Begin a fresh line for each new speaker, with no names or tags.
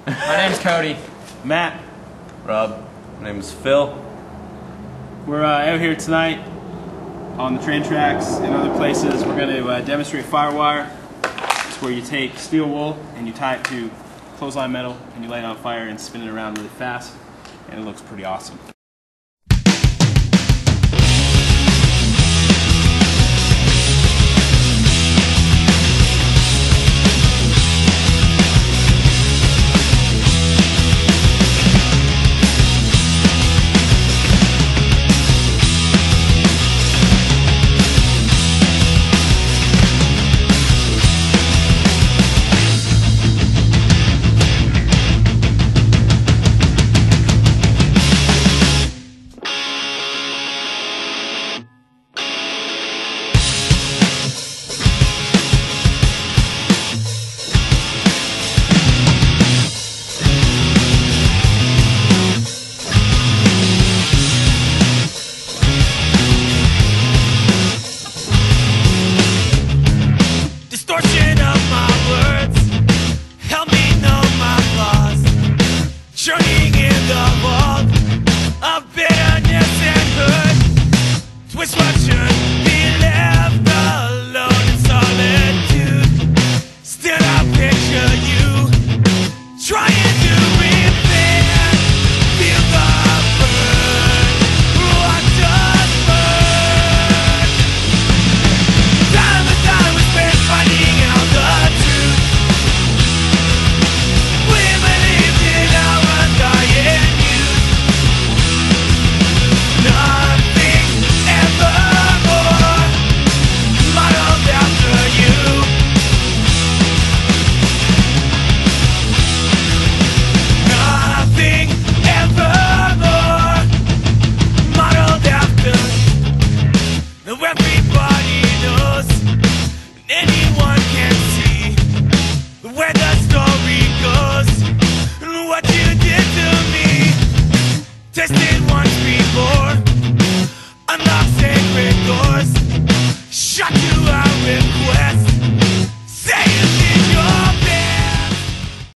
My name's Cody.
Matt.
Rob. My name is Phil.
We're out here tonight on the train tracks and other places. We're going to demonstrate Firewire. It's where you take steel wool and you tie it to clothesline metal and you light it on fire and spin it around really fast, and it looks pretty awesome.
Distortion of my words, help me know my flaws. Churning in the vault of bitterness and hurt. Twist what should be left alone in solitude. Still I picture you trying to repair. Feel the burn, what does burn? Time and time we spent finding out the truth. We believed in our undying youth. Nothing evermore modeled after you. Nothing evermore modeled after. Now everybody knows, anyone can see where the story goes. What you did to me, tested once before, unlocked sacred doors, shut you